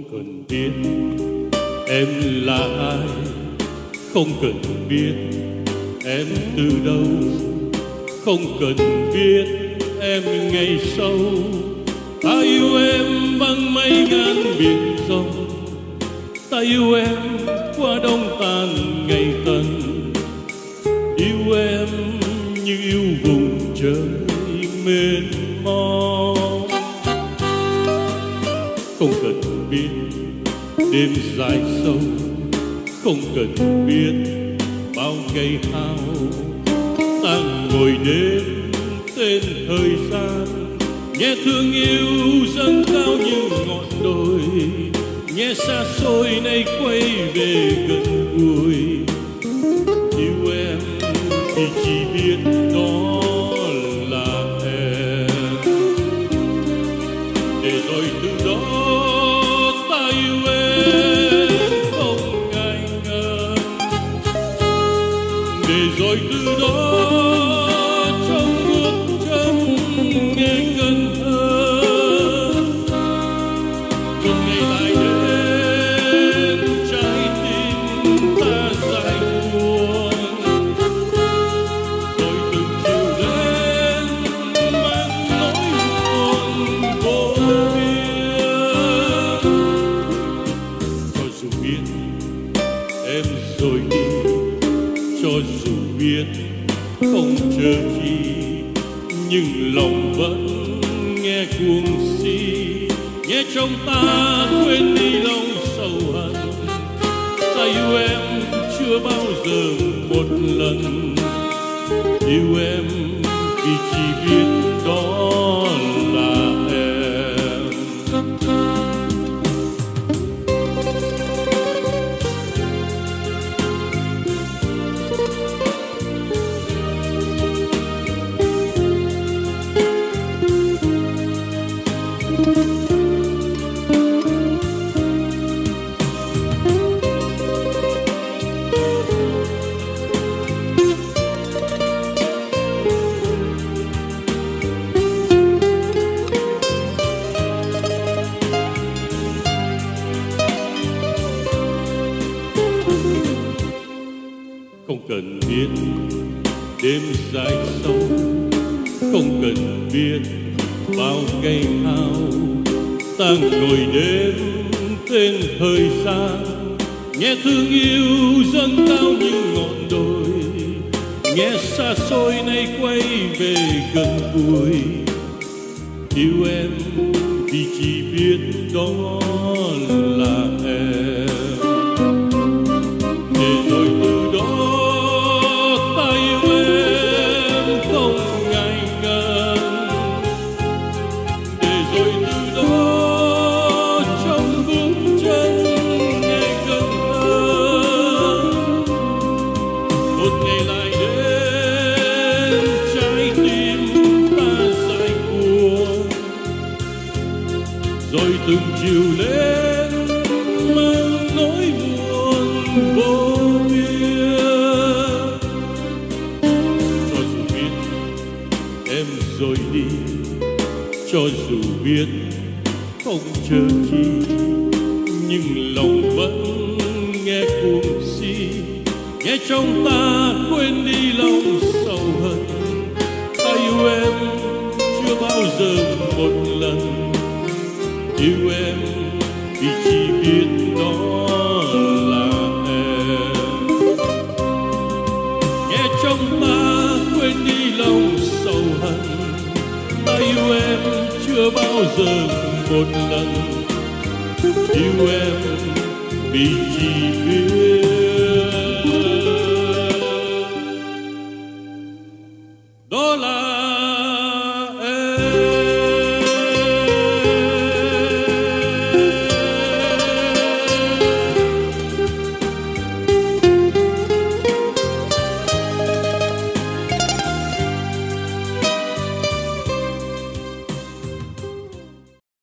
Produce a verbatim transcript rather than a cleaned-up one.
cần biết em là ai, không cần biết em từ đâu, không cần biết em ngày sau. Ta yêu em bằng mấy ngàn biển rộng, ta yêu em qua đông tàn ngày tận, yêu em như yêu vùng trời mênh mông. Không cần biết đêm dài sâu, không cần biết bao ngày hao, ta ngồi đêm tên thời gian, nhé thương yêu dâng cao như ngọn đồi, nhé xa xôi nay quay về gần gũi. Yêu em thì chỉ biết đó là em, để rồi từ đó ta yêu em không ngại ngần, để rồi từ đó trong bước chân nghe gần hơn. Một ngày lại đến trái tim ta dài buồn, rồi từng chiều lên mang nỗi buồn vô biên. Cho dù biết em rồi đi, cho dù biết không chờ gì, nhưng lòng vẫn nghe cuồng si, nghe trong ta quên đi lòng sầu hận. Ta yêu em chưa bao giờ một lần, yêu em vì chỉ biết đó là em. Không cần biết đêm dài sâu, không cần biết bao ngày hao, ta ngồi đêm tên thời gian, nghe thương yêu dâng cao như ngọn đồi, nghe xa xôi nay quay về gần gũi. Yêu em vì chỉ biết đó là em, để rồi từ đó ta yêu em không ngại ngần, để rồi từ đó trong bước chân nghe gần hơn. Một ngày lại đến trái tim ta dài cuồng, rồi từng chiều lên mang nỗi buồn vô biên. Cho dù biết em rồi đi, cho dù biết không chờ chi, nhưng lòng vẫn nghe cuồng si, nghe trong ta quên đi lòng sầu hận. Ta yêu em chưa bao giờ một lần, yêu em vì chỉ biết đó là em. Nghe trong ta quên đi lòng sầu hận, ta yêu em chưa bao giờ một lần, yêu em vì chỉ biết